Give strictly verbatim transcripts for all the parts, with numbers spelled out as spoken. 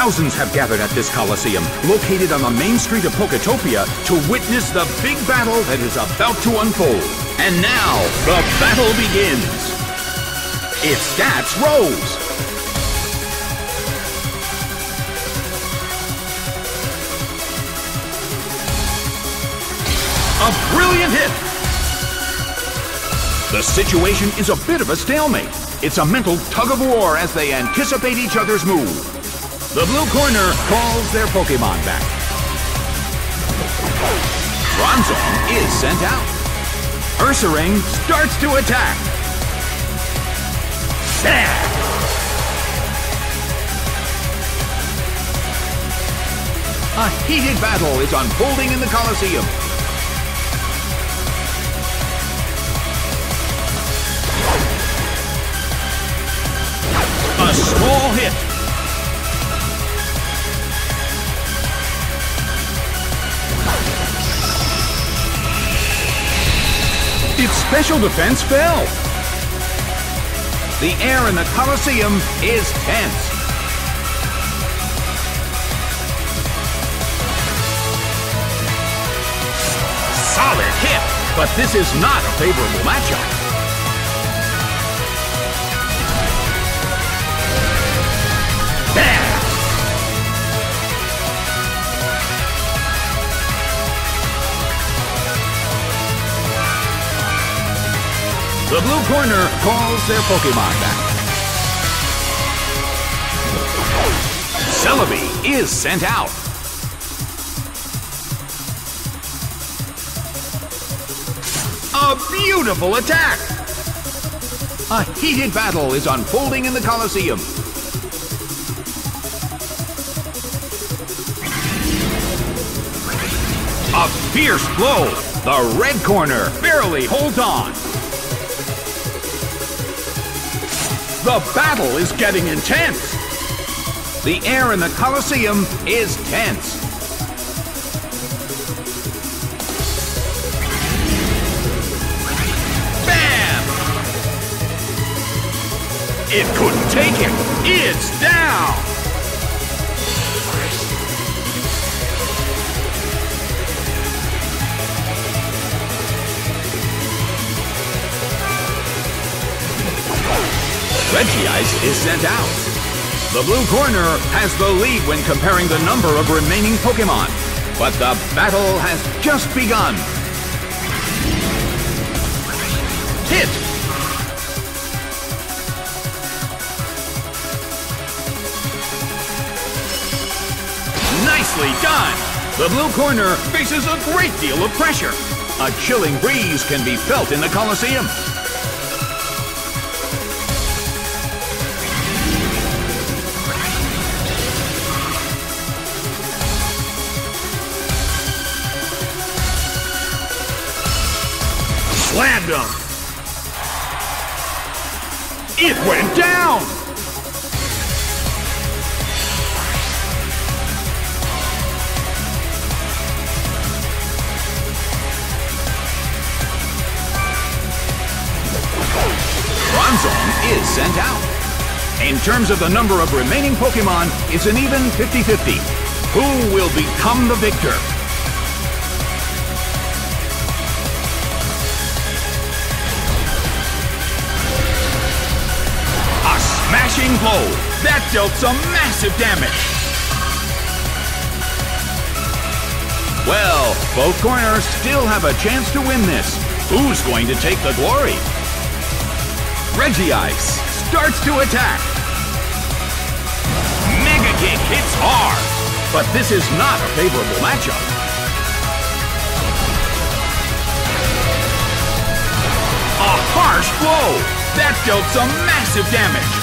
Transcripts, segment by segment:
Thousands have gathered at this Coliseum, located on the main street of Poketopia, to witness the big battle that is about to unfold. And now, the battle begins. It's Stats Rose. A brilliant hit! The situation is a bit of a stalemate. It's a mental tug-of-war as they anticipate each other's move. The blue corner calls their Pokemon back. Bronzong is sent out. Ursaring starts to attack. Bam! A heated battle is unfolding in the Coliseum. A small hit. Its special defense fell. The air in the Coliseum is tense. Solid hit, but this is not a favorable matchup. The blue corner calls their Pokemon back. Celebi is sent out. A beautiful attack! A heated battle is unfolding in the Coliseum. A fierce blow! The red corner barely holds on. The battle is getting intense. The air in the Coliseum is tense. Bam! It couldn't take it. It's down. Regice is sent out. The blue corner has the lead when comparing the number of remaining Pokemon, but the battle has just begun. Hit! Nicely done! The blue corner faces a great deal of pressure. A chilling breeze can be felt in the Coliseum. Slammed him! It went down! Bronzong is sent out. In terms of the number of remaining Pokemon, it's an even fifty fifty. Who will become the victor? Smashing blow. That dealt some massive damage. Well, both corners still have a chance to win this. Who's going to take the glory? Regice starts to attack. Mega Kick hits hard, but this is not a favorable matchup. A harsh blow. That dealt some massive damage.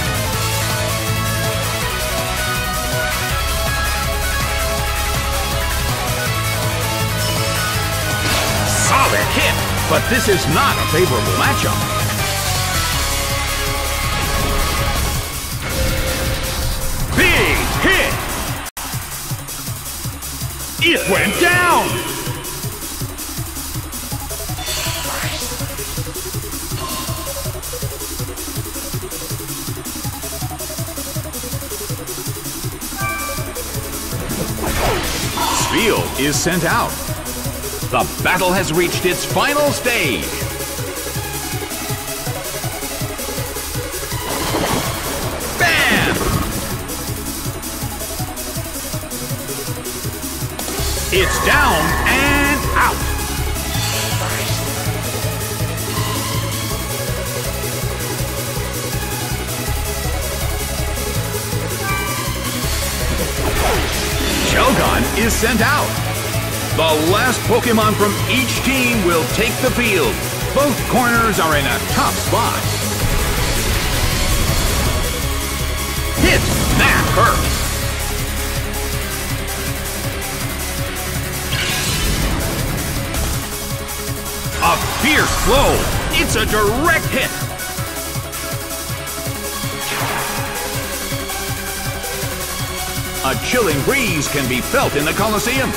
Solid hit, but this is not a favorable matchup. Big hit! It went down! field is sent out. The battle has reached its final stage. Bam! It's down and out. Shelgon is sent out. The last Pokemon from each team will take the field. Both corners are in a tough spot. Hit! That hurt! A fierce blow! It's a direct hit! A chilling breeze can be felt in the Coliseum.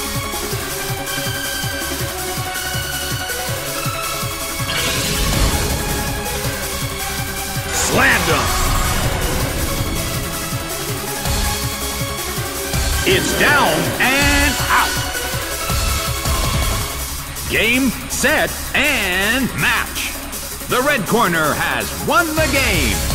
Slammed him! It's down and out! Game, set, and match! The red corner has won the game!